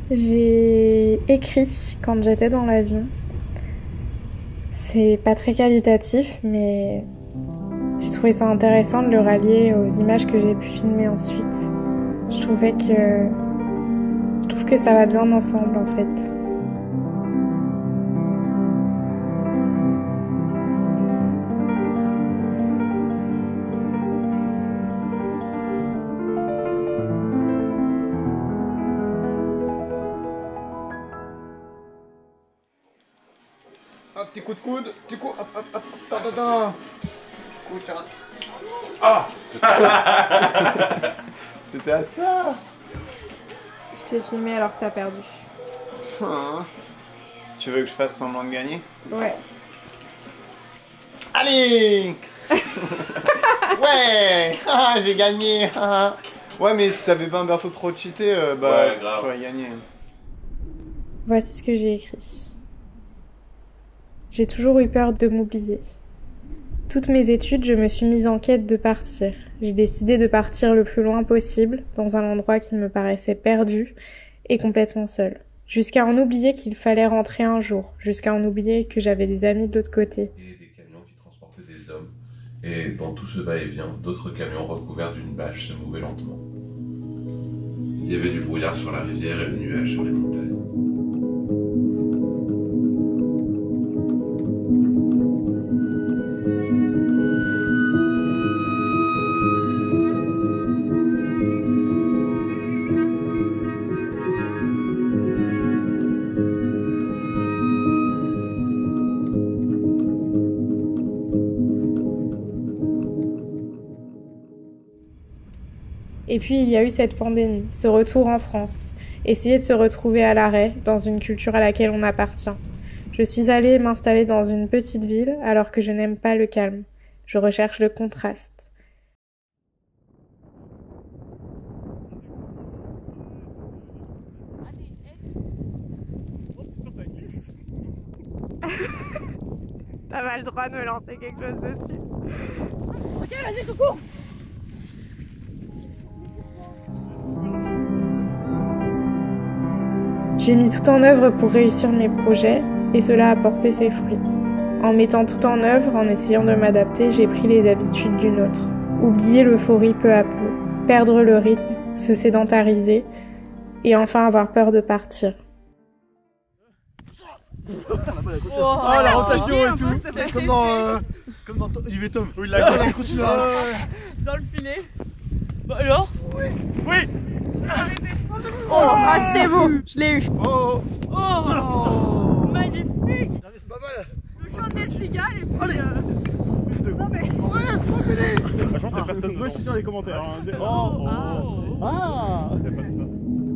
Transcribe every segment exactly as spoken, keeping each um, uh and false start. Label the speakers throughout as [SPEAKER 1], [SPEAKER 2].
[SPEAKER 1] J'ai écrit quand j'étais dans l'avion. C'est pas très qualitatif, mais j'ai trouvé ça intéressant de le rallier aux images que j'ai pu filmer ensuite. Je trouvais que... Je trouve que ça va bien ensemble, en fait.
[SPEAKER 2] Un petit coup de coude, petit coup, hop, hop, hop, hop, hop, hop, coup sur un...
[SPEAKER 3] Ah.
[SPEAKER 2] C'était à ça.
[SPEAKER 1] Je t'ai filmé alors que t'as perdu.
[SPEAKER 2] Ah. Tu veux que je fasse semblant de gagner?
[SPEAKER 1] Ouais.
[SPEAKER 2] Allez. Ouais. Ah, j'ai gagné. Ouais, mais si t'avais pas un berceau trop cheaté, euh, bah,
[SPEAKER 3] Ouais, grave.
[SPEAKER 2] j'aurais gagné.
[SPEAKER 1] Voici ce que j'ai écrit. J'ai toujours eu peur de m'oublier. Toutes mes études, je me suis mise en quête de partir. J'ai décidé de partir le plus loin possible, dans un endroit qui me paraissait perdu et complètement seul. Jusqu'à en oublier qu'il fallait rentrer un jour, jusqu'à en oublier que j'avais des amis de l'autre côté.
[SPEAKER 3] Et des camions qui transportaient des hommes. Et dans tout ce va-et-vient, d'autres camions recouverts d'une bâche se mouvaient lentement. Il y avait du brouillard sur la rivière et le nuage sur les montagnes.
[SPEAKER 1] Et puis il y a eu cette pandémie, ce retour en France, essayer de se retrouver à l'arrêt, dans une culture à laquelle on appartient. Je suis allée m'installer dans une petite ville alors que je n'aime pas le calme. Je recherche le contraste. T'as pas le droit de me lancer quelque chose dessus.
[SPEAKER 4] Ok, vas-y, secours.
[SPEAKER 1] J'ai mis tout en œuvre pour réussir mes projets et cela a porté ses fruits. En mettant tout en œuvre, en essayant de m'adapter, j'ai pris les habitudes d'une autre. Oublier l'euphorie peu à peu, perdre le rythme, se sédentariser et enfin avoir peur de partir.
[SPEAKER 4] Oh,
[SPEAKER 5] ah, la rotation et tout, comme dans, euh, comme dans Olivier Tom. Oui, la gueule, elle continue à...
[SPEAKER 4] Dans le filet. Bah alors? Oui. Oui.
[SPEAKER 1] Oh, ah, c'était beau, je l'ai eu.
[SPEAKER 5] Oh,
[SPEAKER 4] Oh,
[SPEAKER 5] oh.
[SPEAKER 4] Magnifique.
[SPEAKER 5] Non, mais c'est pas mal.
[SPEAKER 4] Le chant des cigales et puis...
[SPEAKER 5] Allez.
[SPEAKER 4] Euh... Non mais...
[SPEAKER 5] Ouais,
[SPEAKER 6] Franchement, c'est personne.
[SPEAKER 5] moi, je suis sur les commentaires. Hein.
[SPEAKER 4] Oh,
[SPEAKER 5] Oh,
[SPEAKER 4] ah.
[SPEAKER 5] oh. Ah.
[SPEAKER 6] Il y a pas de place.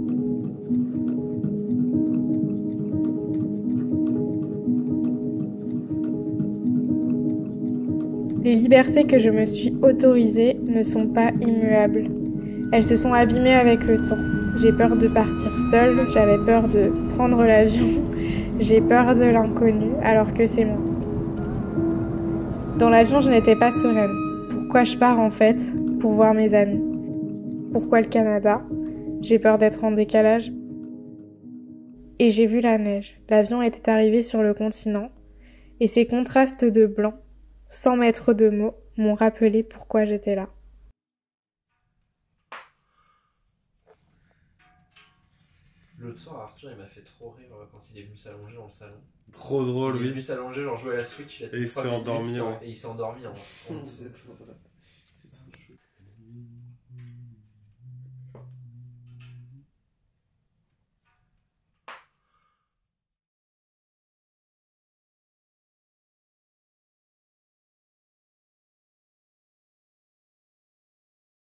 [SPEAKER 1] Les libertés que je me suis autorisées ne sont pas immuables. Elles se sont abîmées avec le temps. J'ai peur de partir seule, j'avais peur de prendre l'avion, j'ai peur de l'inconnu alors que c'est moi. Dans l'avion, je n'étais pas sereine. Pourquoi je pars en fait? Pour voir mes amis. Pourquoi le Canada? J'ai peur d'être en décalage. Et j'ai vu la neige. L'avion était arrivé sur le continent et ces contrastes de blanc, sans mettre de mots, m'ont rappelé pourquoi j'étais là.
[SPEAKER 7] L'autre soir, Arthur, il m'a fait trop rire quand il est venu s'allonger dans le salon.
[SPEAKER 8] Trop drôle,
[SPEAKER 7] Il est
[SPEAKER 8] oui.
[SPEAKER 7] venu s'allonger, genre jouer à la Switch. Il a
[SPEAKER 8] Et il s'est endormi,
[SPEAKER 7] Et il s'est-
[SPEAKER 8] ouais.
[SPEAKER 7] Et il s'est endormi en, en...